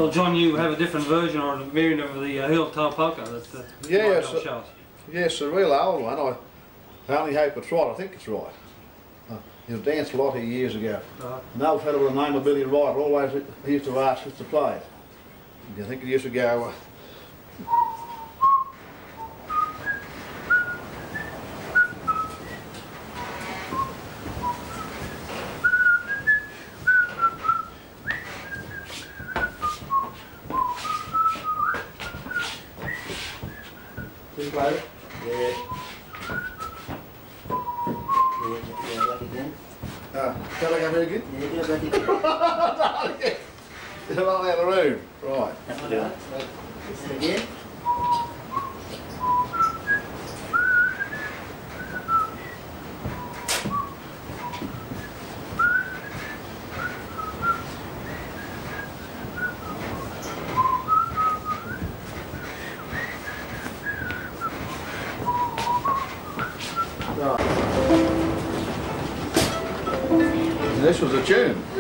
Well, John, you have a different version or a variant of the heel-toe polka that yes, shows. Yes, a real old one. I only hope it's right. I think it's right. He was danced a lot of years ago. An old fellow with the name of Billy Wright always he used to ask us to play it. I think he used to go. Can you play it? Yeah. Yeah, back again. Shall I go here again? Yeah, go back again. They're not out of the room. Right. That's what I like. Listen again. This was a tune.